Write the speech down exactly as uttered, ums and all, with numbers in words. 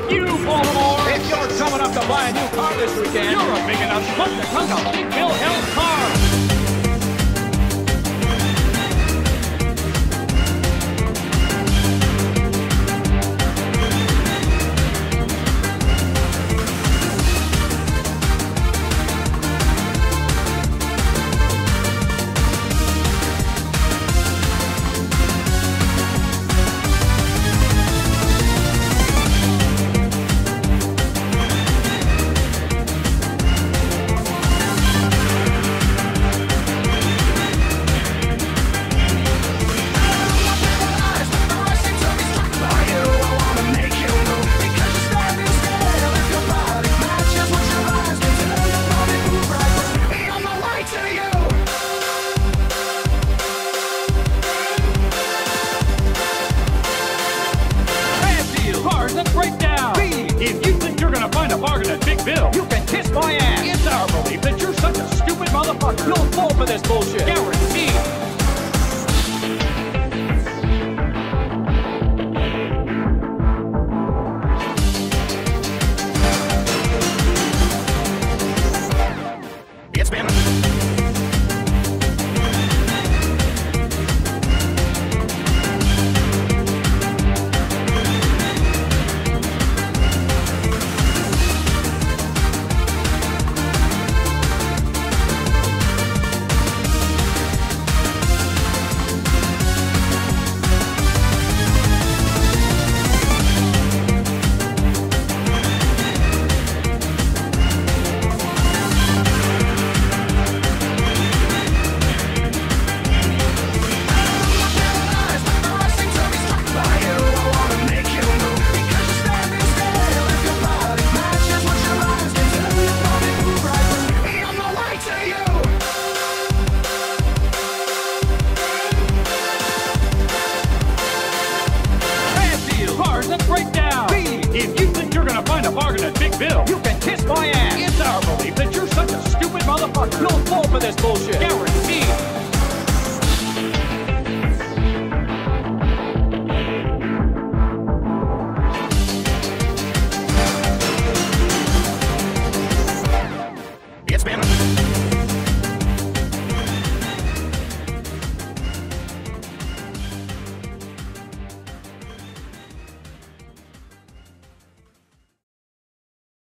you, Baltimore! If you're dumb enough to buy a new car this weekend, You're a big enough schmuck to trunk a Big Bill Hell's car! If you think you're gonna find a bargain at Big Bill, you can kiss my ass. It's our belief that you're such a stupid motherfucker. You'll fall for this bullshit. Guaranteed. It's been If you think you're gonna find a bargain at Big Bill, you can kiss my ass. It's our belief that you're such a stupid motherfucker. You'll fall for this bullshit. Guaranteed.